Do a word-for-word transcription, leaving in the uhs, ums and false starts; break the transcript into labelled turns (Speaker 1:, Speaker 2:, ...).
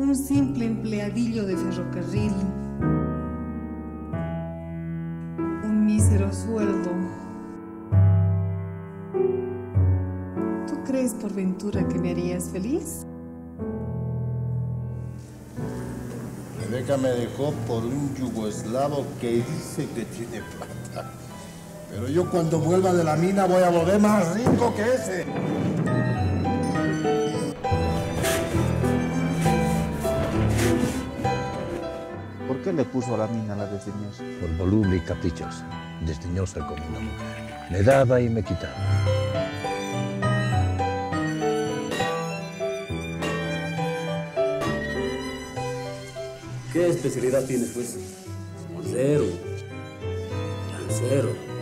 Speaker 1: un simple empleadillo de ferrocarril, un mísero sueldo. ¿Tú crees por ventura que me harías feliz?
Speaker 2: Rebeca me dejó por un yugoslavo que dice que tiene plata. Pero yo cuando vuelva de la mina voy a volver más rico que ese.
Speaker 3: ¿Por qué le puso a la mina la desdeñosa?
Speaker 4: Por voluble y caprichosa, desdeñosa como una mujer. Me daba y me quitaba.
Speaker 5: ¿Qué especialidad tienes, pues? Moncero, lancero.